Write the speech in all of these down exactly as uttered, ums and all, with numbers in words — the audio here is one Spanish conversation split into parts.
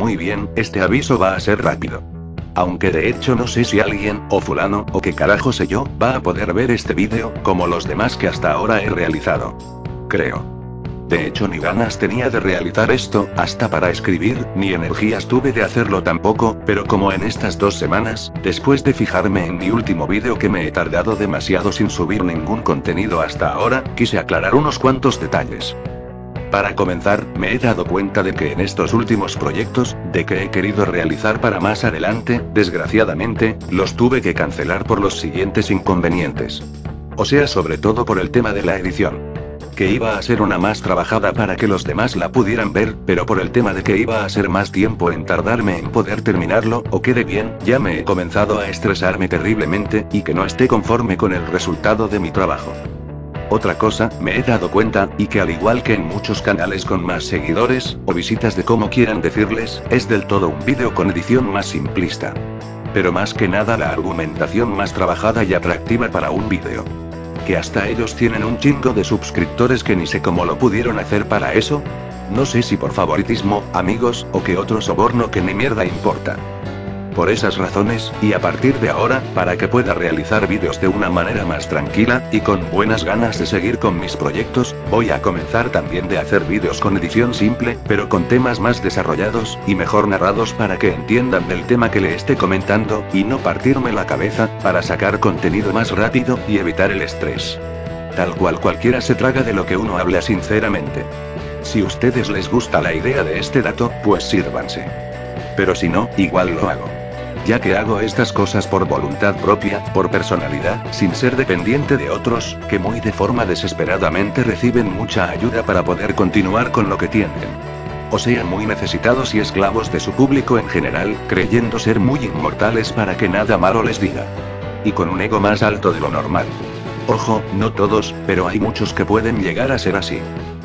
muy bien, este aviso va a ser rápido. Aunque de hecho no sé si alguien, o fulano, o qué carajo sé yo, va a poder ver este vídeo, como los demás que hasta ahora he realizado. Creo. De hecho ni ganas tenía de realizar esto, hasta para escribir, ni energías tuve de hacerlo tampoco, pero como en estas dos semanas, después de fijarme en mi último vídeo que me he tardado demasiado sin subir ningún contenido hasta ahora, quise aclarar unos cuantos detalles. Para comenzar, me he dado cuenta de que en estos últimos proyectos, de que he querido realizar para más adelante, desgraciadamente, los tuve que cancelar por los siguientes inconvenientes. O sea, sobre todo por el tema de la edición. Que iba a ser una más trabajada para que los demás la pudieran ver, pero por el tema de que iba a ser más tiempo en tardarme en poder terminarlo, o quede bien, ya me he comenzado a estresarme terriblemente, y que no esté conforme con el resultado de mi trabajo. Otra cosa, me he dado cuenta, y que al igual que en muchos canales con más seguidores, o visitas de como quieran decirles, es del todo un vídeo con edición más simplista. Pero más que nada la argumentación más trabajada y atractiva para un vídeo. Que hasta ellos tienen un chingo de suscriptores que ni sé cómo lo pudieron hacer para eso. No sé si por favoritismo, amigos, o que otro soborno que ni mierda importa. Por esas razones, y a partir de ahora, para que pueda realizar vídeos de una manera más tranquila, y con buenas ganas de seguir con mis proyectos, voy a comenzar también de hacer vídeos con edición simple, pero con temas más desarrollados, y mejor narrados para que entiendan del tema que le esté comentando, y no partirme la cabeza, para sacar contenido más rápido, y evitar el estrés. Tal cual cualquiera se traga de lo que uno habla sinceramente. Si a ustedes les gusta la idea de este dato, pues sírvanse. Pero si no, igual lo hago. Ya que hago estas cosas por voluntad propia, por personalidad, sin ser dependiente de otros, que muy de forma desesperadamente reciben mucha ayuda para poder continuar con lo que tienen. O sea, muy necesitados y esclavos de su público en general, creyendo ser muy inmortales para que nada malo les diga. Y con un ego más alto de lo normal. Ojo, no todos, pero hay muchos que pueden llegar a ser así.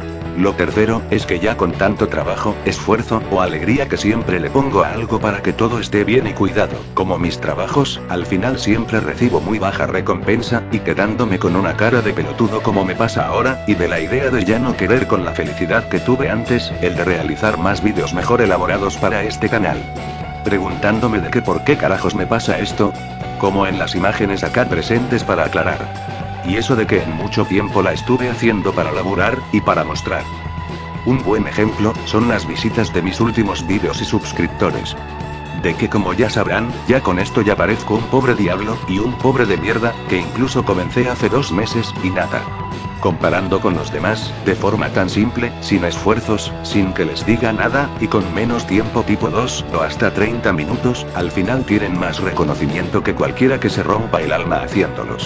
Lo tercero, es que ya con tanto trabajo, esfuerzo, o alegría que siempre le pongo a algo para que todo esté bien y cuidado, como mis trabajos, al final siempre recibo muy baja recompensa, y quedándome con una cara de pelotudo como me pasa ahora, y de la idea de ya no querer con la felicidad que tuve antes, el de realizar más vídeos mejor elaborados para este canal. Preguntándome de qué por qué carajos me pasa esto, como en las imágenes acá presentes para aclarar. Y eso de que en mucho tiempo la estuve haciendo para laburar, y para mostrar. Un buen ejemplo, son las visitas de mis últimos vídeos y suscriptores. De que como ya sabrán, ya con esto ya parezco un pobre diablo, y un pobre de mierda, que incluso comencé hace dos meses, y nada. Comparando con los demás, de forma tan simple, sin esfuerzos, sin que les diga nada, y con menos tiempo tipo dos, o hasta treinta minutos, al final tienen más reconocimiento que cualquiera que se rompa el alma haciéndolos.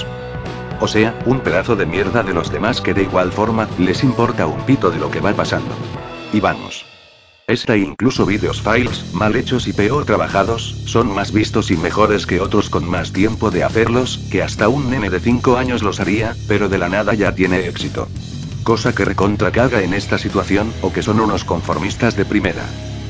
O sea, un pedazo de mierda de los demás que de igual forma, les importa un pito de lo que va pasando. Y vamos. Esta e incluso vídeos files, mal hechos y peor trabajados, son más vistos y mejores que otros con más tiempo de hacerlos, que hasta un nene de cinco años los haría, pero de la nada ya tiene éxito. Cosa que recontra caga en esta situación, o que son unos conformistas de primera.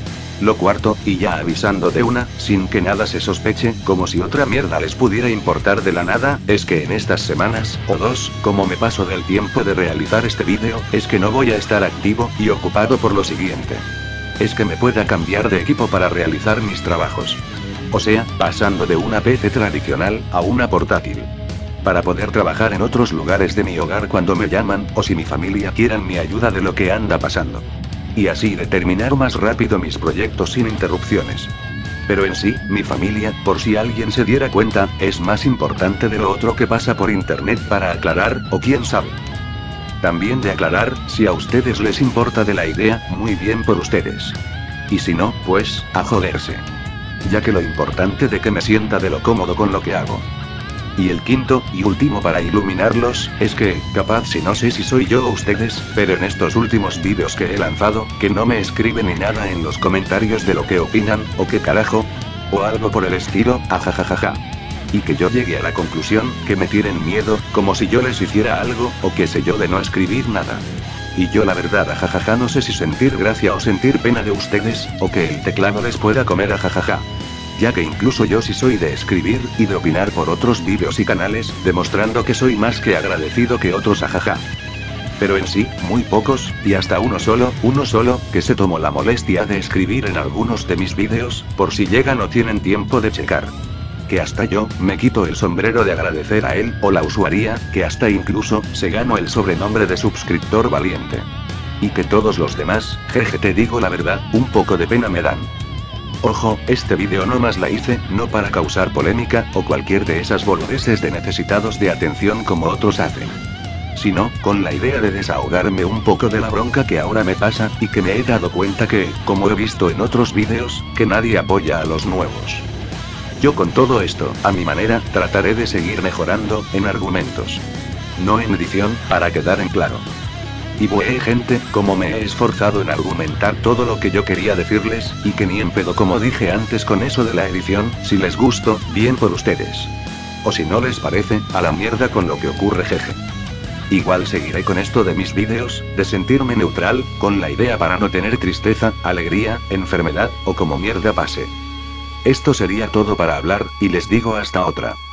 Lo cuarto, y ya avisando de una, sin que nada se sospeche, como si otra mierda les pudiera importar de la nada, es que en estas semanas, o dos, como me paso del tiempo de realizar este vídeo, es que no voy a estar activo, y ocupado por lo siguiente. Es que me pueda cambiar de equipo para realizar mis trabajos. O sea, pasando de una P C tradicional, a una portátil. Para poder trabajar en otros lugares de mi hogar cuando me llaman, o si mi familia quieran mi ayuda de lo que anda pasando. Y así de terminar más rápido mis proyectos sin interrupciones. Pero en sí, mi familia, por si alguien se diera cuenta, es más importante de lo otro que pasa por internet para aclarar, o quién sabe. También de aclarar, si a ustedes les importa de la idea, muy bien por ustedes. Y si no, pues, a joderse. Ya que lo importante de que me sienta de lo cómodo con lo que hago. Y el quinto, y último para iluminarlos, es que, capaz si no sé si soy yo o ustedes, pero en estos últimos vídeos que he lanzado, que no me escriben ni nada en los comentarios de lo que opinan, o qué carajo, o algo por el estilo, ajajajaja. Y que yo llegue a la conclusión, que me tienen miedo, como si yo les hiciera algo, o qué sé yo de no escribir nada. Y yo la verdad ajajaja no sé si sentir gracia o sentir pena de ustedes, o que el teclado les pueda comer ajajaja. Ya que incluso yo sí soy de escribir, y de opinar por otros vídeos y canales, demostrando que soy más que agradecido que otros ajaja. Pero en sí, muy pocos, y hasta uno solo, uno solo, que se tomó la molestia de escribir en algunos de mis vídeos, por si llegan o tienen tiempo de checar. Que hasta yo, me quito el sombrero de agradecer a él, o la usuaria, que hasta incluso, se ganó el sobrenombre de suscriptor valiente. Y que todos los demás, jeje te digo la verdad, un poco de pena me dan. Ojo, este vídeo no más la hice, no para causar polémica, o cualquier de esas boludeces de necesitados de atención como otros hacen. Sino, con la idea de desahogarme un poco de la bronca que ahora me pasa, y que me he dado cuenta que, como he visto en otros vídeos, que nadie apoya a los nuevos. Yo con todo esto, a mi manera, trataré de seguir mejorando, en argumentos. No en edición, para quedar en claro. Y bueh gente, como me he esforzado en argumentar todo lo que yo quería decirles, y que ni en pedo como dije antes con eso de la edición, si les gusto, bien por ustedes. O si no les parece, a la mierda con lo que ocurre jeje. Igual seguiré con esto de mis vídeos, de sentirme neutral, con la idea para no tener tristeza, alegría, enfermedad, o como mierda pase. Esto sería todo para hablar, y les digo hasta otra.